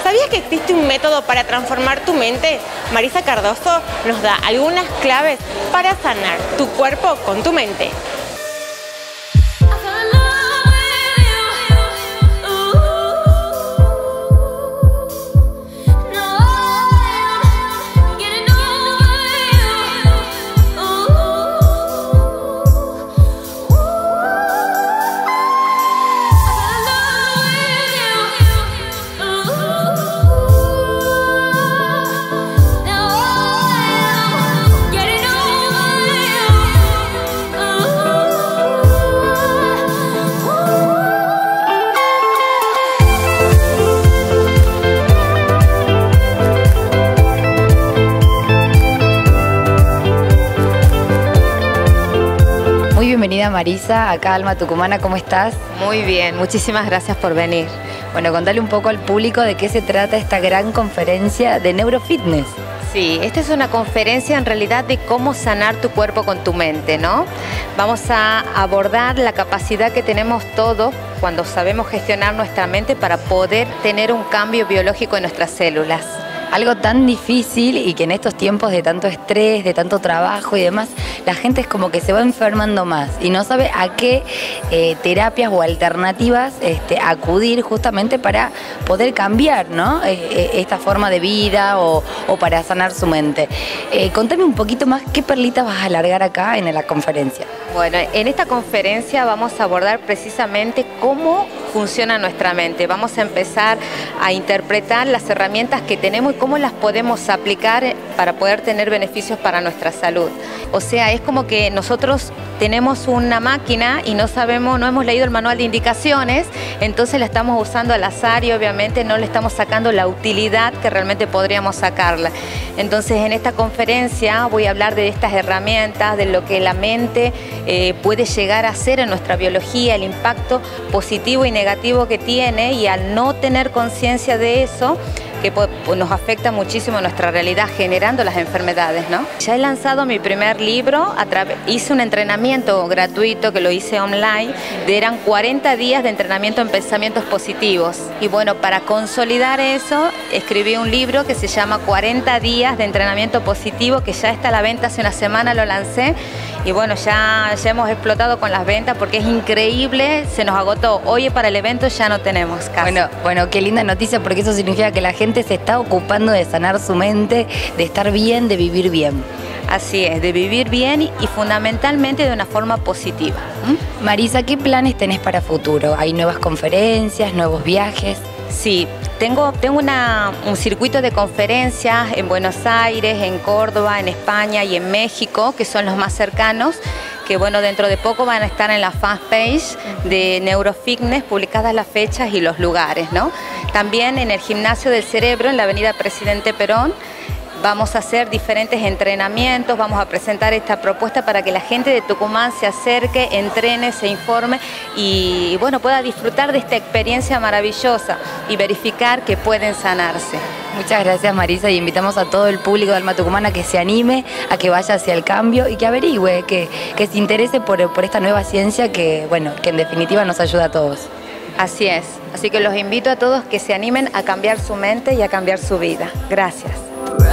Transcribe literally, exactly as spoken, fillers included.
¿Sabías que existe un método para transformar tu mente? Marisa Cardoso nos da algunas claves para sanar tu cuerpo con tu mente. Bienvenida Marisa, acá Alma Tucumana, ¿cómo estás? Muy bien, muchísimas gracias por venir. Bueno, contale un poco al público de qué se trata esta gran conferencia de Neurofitness. Sí, esta es una conferencia en realidad de cómo sanar tu cuerpo con tu mente, ¿no? Vamos a abordar la capacidad que tenemos todos cuando sabemos gestionar nuestra mente para poder tener un cambio biológico en nuestras células. Algo tan difícil y que en estos tiempos de tanto estrés, de tanto trabajo y demás, la gente es como que se va enfermando más y no sabe a qué eh, terapias o alternativas este, acudir justamente para poder cambiar, ¿no? Eh, esta forma de vida o, o para sanar su mente. Eh, contame un poquito más qué perlitas vas a alargar acá en la conferencia. Bueno, en esta conferencia vamos a abordar precisamente cómo funciona nuestra mente. Vamos a empezar a interpretar las herramientas que tenemos y cómo las podemos aplicar para poder tener beneficios para nuestra salud. O sea, es como que nosotros tenemos una máquina y no sabemos, no hemos leído el manual de indicaciones, entonces la estamos usando al azar y obviamente no le estamos sacando la utilidad que realmente podríamos sacarla. Entonces en esta conferencia voy a hablar de estas herramientas, de lo que la mente eh, puede llegar a hacer en nuestra biología, el impacto positivo y negativo que tiene, y al no tener conciencia de eso, que nos afecta muchísimo en nuestra realidad, generando las enfermedades, ¿no? Ya he lanzado mi primer libro, a través, hice un entrenamiento gratuito que lo hice online, de, eran cuarenta días de entrenamiento en pensamientos positivos. Y bueno, para consolidar eso, escribí un libro que se llama cuarenta días de entrenamiento positivo, que ya está a la venta, hace una semana lo lancé. Y bueno, ya, ya hemos explotado con las ventas porque es increíble, se nos agotó. Hoy para el evento ya no tenemos casi. Bueno, bueno, qué linda noticia, porque eso significa que la gente se está ocupando de sanar su mente, de estar bien, de vivir bien. Así es, de vivir bien y, y fundamentalmente de una forma positiva. ¿Mm? Marisa, ¿qué planes tenés para futuro? ¿Hay nuevas conferencias, nuevos viajes? Sí, tengo, tengo una, un circuito de conferencias en Buenos Aires, en Córdoba, en España y en México, que son los más cercanos, que bueno, dentro de poco van a estar en la fanpage de Neurofitness, publicadas las fechas y los lugares, ¿no? También en el Gimnasio del Cerebro, en la avenida Presidente Perón, vamos a hacer diferentes entrenamientos, vamos a presentar esta propuesta para que la gente de Tucumán se acerque, entrene, se informe y bueno, pueda disfrutar de esta experiencia maravillosa y verificar que pueden sanarse. Muchas gracias Marisa, y invitamos a todo el público de Alma Tucumana a que se anime, a que vaya hacia el cambio y que averigüe, que, que se interese por, por esta nueva ciencia que, bueno, que en definitiva nos ayuda a todos. Así es, así que los invito a todos que se animen a cambiar su mente y a cambiar su vida. Gracias.